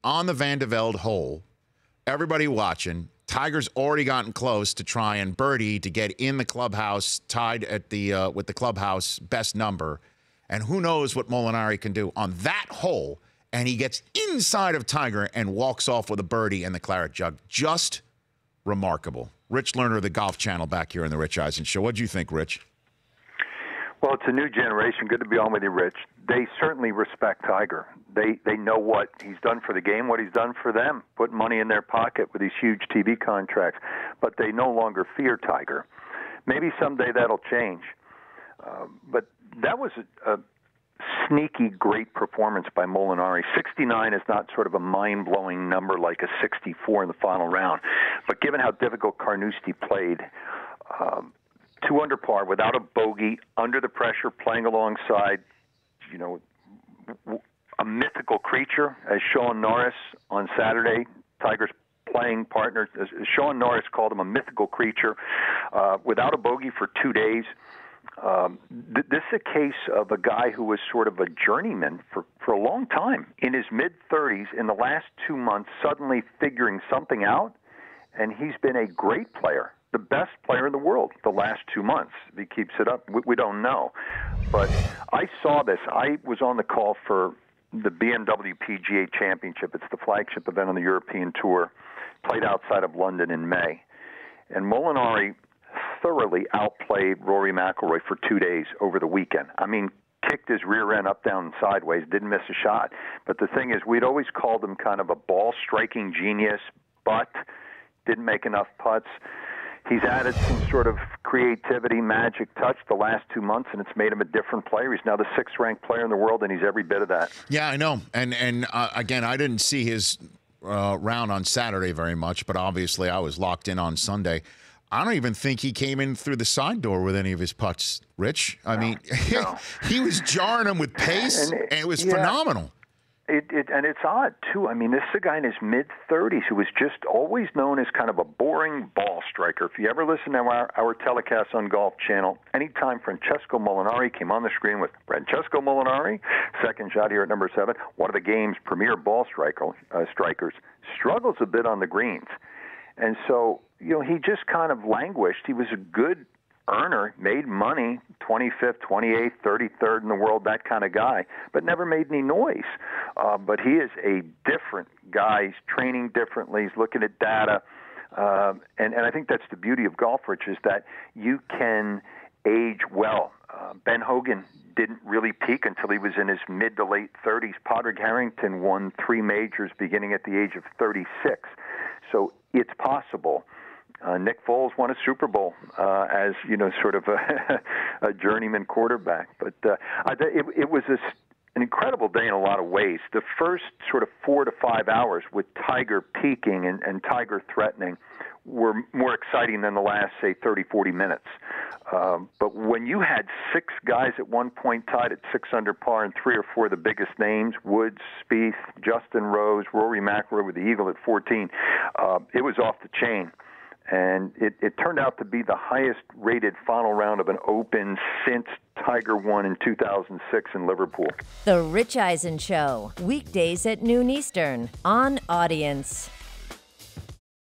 on the Van de Velde hole, everybody watching. Tiger's already gotten close to try and birdie to get in the clubhouse, tied at the with the clubhouse best number. And who knows what Molinari can do on that hole. And he gets inside of Tiger and walks off with a birdie and the claret jug. Just remarkable. Rich Lerner of the Golf Channel back here on the Rich Eisen Show. What do you think, Rich? Well, it's a new generation. Good to be on with you, Rich. They certainly respect Tiger. They know what he's done for the game, what he's done for them, put money in their pocket with these huge TV contracts. But they no longer fear Tiger. Maybe someday that'll change. But that was a sneaky great performance by Molinari. 69 is not sort of a mind-blowing number like a 64 in the final round. But given how difficult Carnoustie played, 2 under par without a bogey, under the pressure, playing alongside, a mythical creature, as Sean Norris on Saturday, Tiger's playing partner, as Sean Norris called him, a mythical creature, without a bogey for 2 days. This is a case of a guy who was sort of a journeyman for a long time. In his mid-30s, in the last 2 months, suddenly figuring something out, and he's been a great player, the best player in the world the last 2 months. If he keeps it up, we don't know. But I saw this. I was on the call for the BMW PGA Championship. It's the flagship event on the European Tour, played outside of London in May. And Molinari thoroughly outplayed Rory McIlroy for 2 days over the weekend. I mean, kicked his rear end up, down, and sideways, didn't miss a shot. But the thing is, we'd always called him kind of a ball-striking genius, but didn't make enough putts. He's added some sort of creativity, magic touch the last 2 months, and it's made him a different player. He's now the 6th-ranked player in the world, and he's every bit of that. Yeah, I know. And again, I didn't see his round on Saturday very much, but obviously I was locked in on Sunday. I don't even think he came in through the side door with any of his putts, Rich. I mean, he was jarring them with pace, and it was phenomenal. And it's odd, too. I mean, this is a guy in his mid-30s who was just always known as kind of a boring ball striker. If you ever listen to our telecast on Golf Channel, anytime Francesco Molinari came on the screen with Francesco Molinari, second shot here at number 7, one of the game's premier ball strikers, struggles a bit on the greens. And so, he just kind of languished. He was a good earner, made money, 25th, 28th, 33rd in the world, that kind of guy, but never made any noise. But he is a different guy. He's training differently. He's looking at data. And I think that's the beauty of golf, Rich, is that you can age well. Ben Hogan didn't really peak until he was in his mid to late 30s. Padraig Harrington won 3 majors beginning at the age of 36. So it's possible. Nick Foles won a Super Bowl as, sort of a journeyman quarterback. But it was an incredible day in a lot of ways. The first sort of 4 to 5 hours with Tiger peaking and Tiger threatening were more exciting than the last, say, 30, 40 minutes. But when you had 6 guys at one point tied at 6 under par and 3 or 4 of the biggest names, Woods, Spieth, Justin Rose, Rory McIlroy with the Eagle at 14, it was off the chain. And it turned out to be the highest-rated final round of an Open since Tiger won in 2006 in Liverpool. The Rich Eisen Show, weekdays at noon Eastern on Audience.